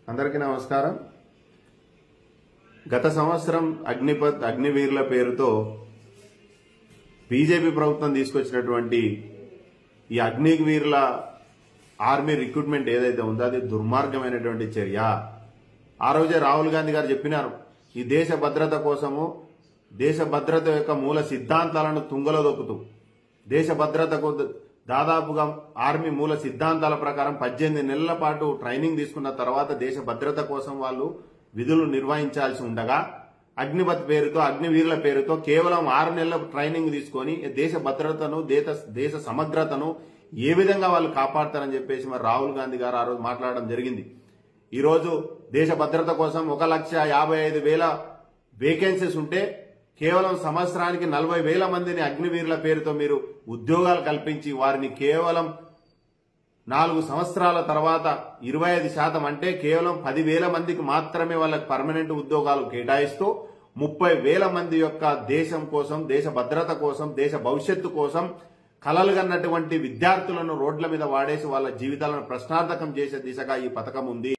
అందరికీ నమస్కారం. గత సంవత్సరం అగ్నిపథ్ అగ్నివీరుల పేరుతో బీజేపీ ప్రభుత్వం తీసుకొచ్చినటువంటి ఈ అగ్నివీరుల ఆర్మీ రిక్రూట్మెంట్ ఏదైతే ఉందో అది దుర్మార్గమైనటువంటి చర్య. ఆ రోజే రాహుల్ గాంధీ గారు చెప్పినారు, ఈ దేశ భద్రత కోసము దేశ భద్రత యొక్క మూల సిద్ధాంతాలను తుంగలో దొక్కుతూ దేశ భద్రతకు దాదాపుగా ఆర్మీ మూల సిద్ధాంతాల ప్రకారం 18 నెలల పాటు ట్రైనింగ్ తీసుకున్న తర్వాత దేశ భద్రత కోసం వాళ్ళు విధులు నిర్వహించాల్సి ఉండగా అగ్నిపథ్ పేరుతో అగ్నివీరుల పేరుతో కేవలం 6 నెలల ట్రైనింగ్ తీసుకొని దేశ భద్రతను దేశ సమగ్రతను ఏ విధంగా వాళ్ళు కాపాడతారని చెప్పేసి మరి రాహుల్ గాంధీ గారు ఆ రోజు మాట్లాడడం జరిగింది. ఈ రోజు దేశ భద్రత కోసం 1,55,000 వేకెన్సీస్ ఉంటే కేవలం సంవత్సరానికి 40,000 మందిని అగ్నివీరుల పేరుతో మీరు ఉద్యోగాలు కల్పించి వారిని కేవలం 4 సంవత్సరాల తర్వాత 25% అంటే కేవలం 10,000 మందికి మాత్రమే వాళ్ళకి పర్మనెంట్ ఉద్యోగాలు కేటాయిస్తూ 30,000 మంది యొక్క దేశం కోసం, దేశ భద్రత కోసం, దేశ భవిష్యత్తు కోసం కలలు కన్నటువంటి విద్యార్థులను రోడ్ల మీద వాడేసి వాళ్ళ జీవితాలను ప్రశ్నార్థకం చేసే దిశగా ఈ పథకం ఉంది.